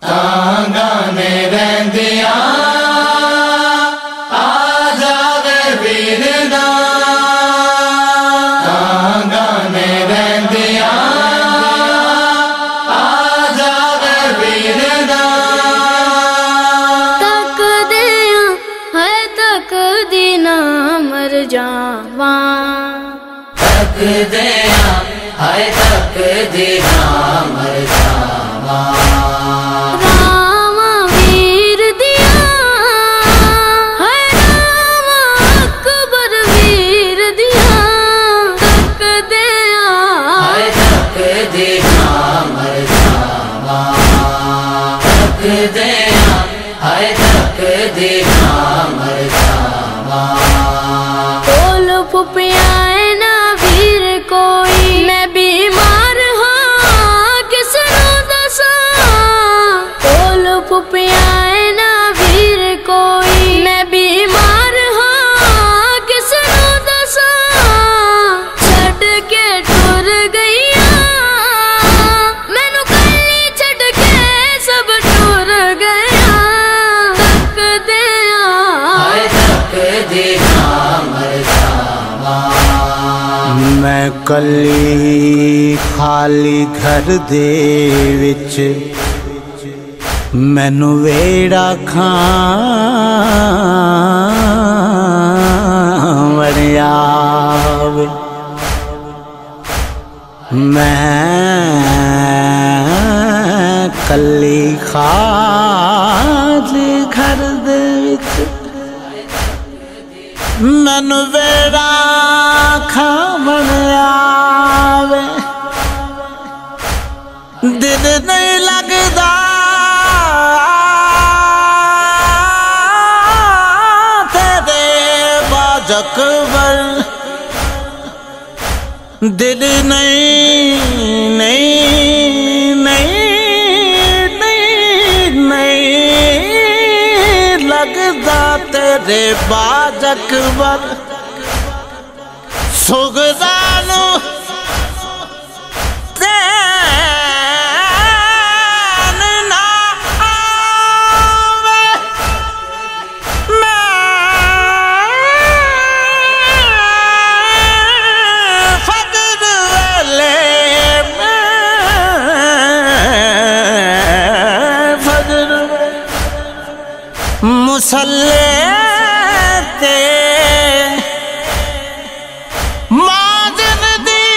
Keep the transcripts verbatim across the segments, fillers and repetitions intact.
तांगाने रहंदिया आ जावे वीर दा तांगाने रहंदिया आ जावे वीर दा तक दिया है तक दी ना मर जावा तक दिया है तक दी ना मर जावा रामा वीर दिया है रामा अकबर वीर दिया तक दिया है तक दी ना मर जावा तक दिया है तक दी ना मर जावा बोल फुपिया ना वीर कोई मैं बीमार हाँ किसनों दसा बोल फुपिया ना वीर कोई मैं बीमार हाँ किसनों दसा छड़ के टुर गईया मैनू कली छड़ के सब टुर गया तक दिया है तक दी ना मर जावा मैं कली खाली घर दे विच मैनू वेड़ा खावण आवे मैं कली खाली घर दे विच मैनू वेड़ा खावण आवे दिल नहीं लगदा तेरे बाजक वर दिल नहीं नहीं नहीं नहीं नहीं लगदा तेरे बाजक वर सुगदानू तैन ना आवे मैं फजर वेले मैं फजर मुसल्ले ते माजन दी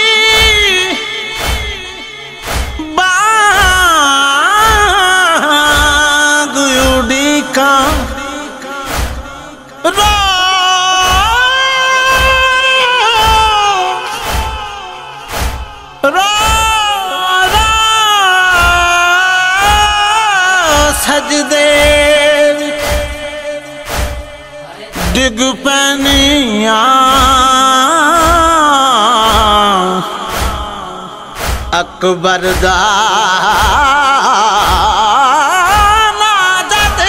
बाग उड़ी का रो रो रो सजदे डिग पैनिया अकबर दा नाजत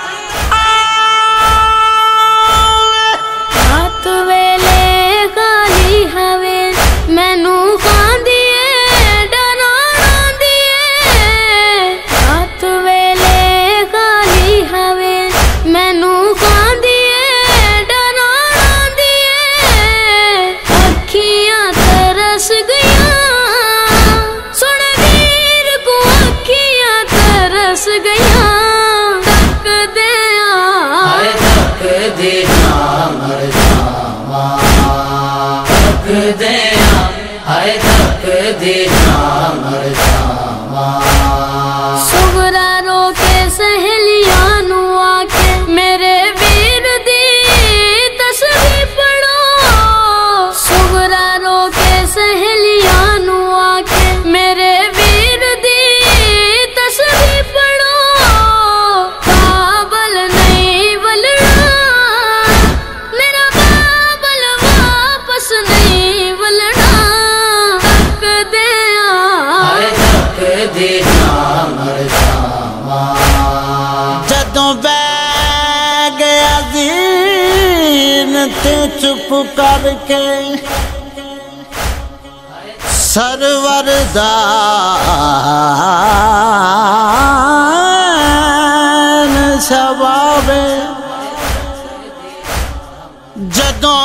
आवे रात वेले गाली हवे मैनू कांदिए डरांदिए रात वेले गाली हवे मैनू कांदिए डरांदिए अखियां तरस गईयां सुन वीर को अखियां तरस गईयां तक दिया है तक दी ना मर जावा तक दिया है तक दी ना मर जावा सुगरा रो के सहेलियां नू आके मेरे वीर दी तस्वीर पढ़ो सुगरा रो के सहेलियां नू आके मेरे वीर दी तस्वीर पढ़ो बाबल नहीं बलना मेरा बाबल वापस नहीं बलना तक दिया है तक दी ना मर जावा जदों बह गया दीन ते चुप करके सरवर दा सवावे जदों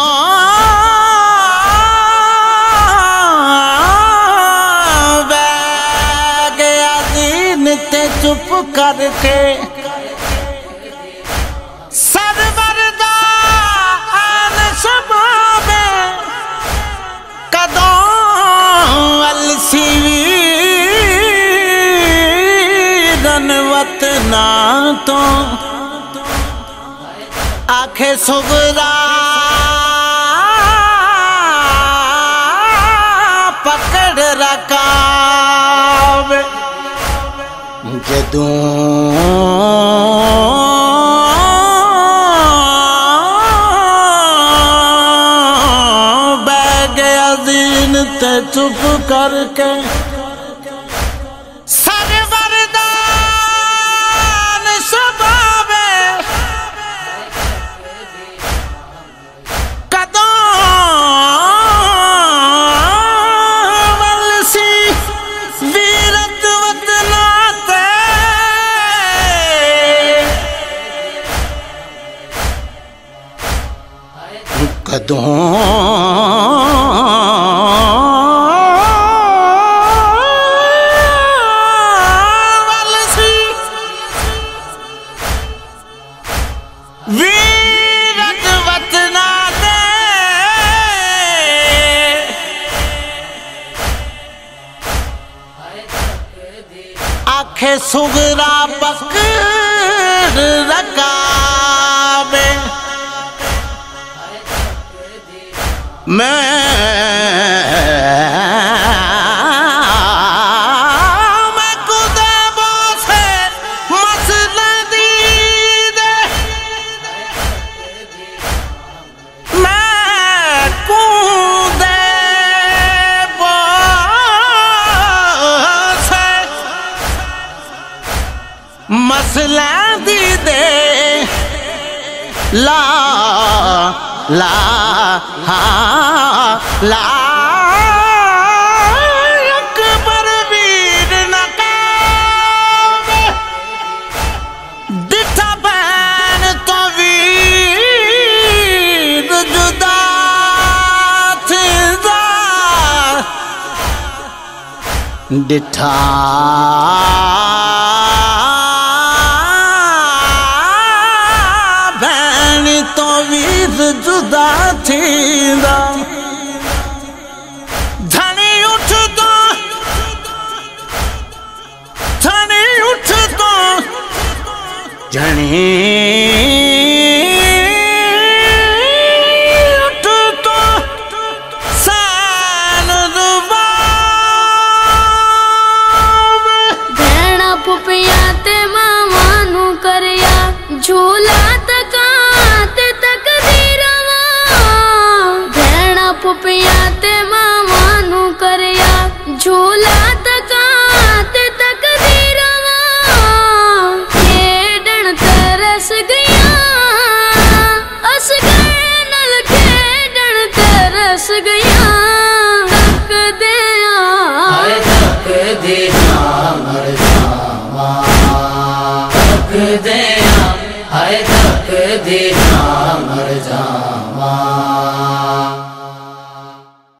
वह गया दीन ते चुप करके सरवरदान सवावे कदों अलसी वतना तो आखे सुगरा पकड़ रकाव जदों बह गया दीन ते चुप करके कदों वीरत वतना दे आखे सुगरा पकड़ रकावे मैं मैं कुदे बोसे मसले दी दे मैं कुदे बोसे मसले दी दे ला ला हा ला अकबर वीर नकावे दिठा बैन तो वीर जुदा थिंदा दिठा तो वीर जुदा थींदा धनी उठ तो धनी उठ तो धनी